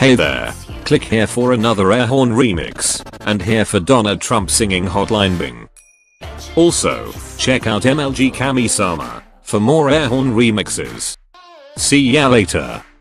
Hey there. Click here for another air horn remix, and here for Donald Trump singing Hotline Bing. Also, check out MLG Kami-sama for more air horn remixes. See ya later.